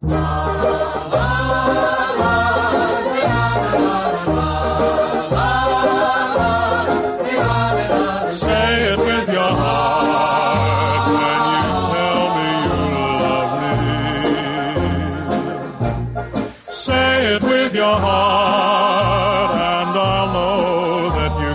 Say it with your heart when you tell me you love me. Say it with your heart and I'll know that you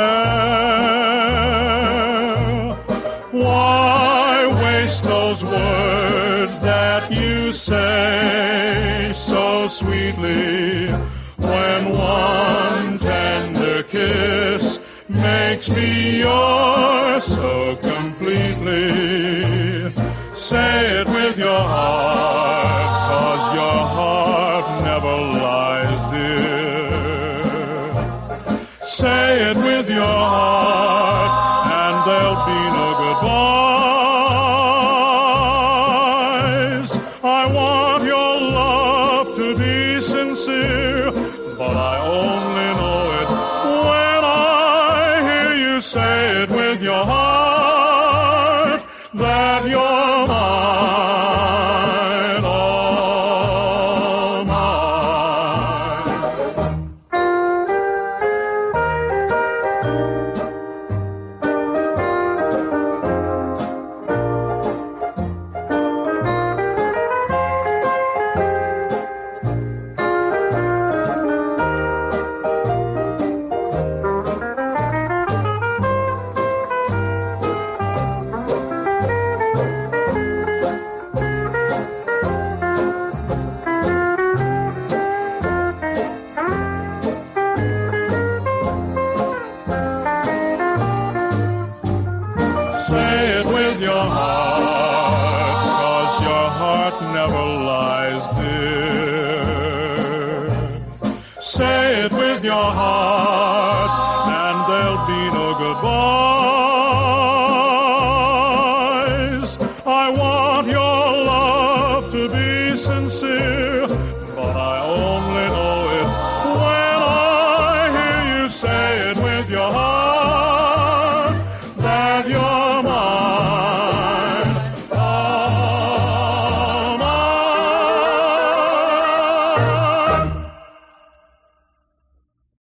care. Why waste those words that you say so sweetly when one tender kiss makes me yours so completely? Say it with your heart, 'cause your heart never lies, dear. Say it with your heart, and there'll be no goodbyes. I want your love to be sincere, but I only know it when I hear you say it with your heart, that you're mine, all mine. Say it with your heart, 'cause your heart never lies, dear. Say it with your heart, and there'll be no goodbye.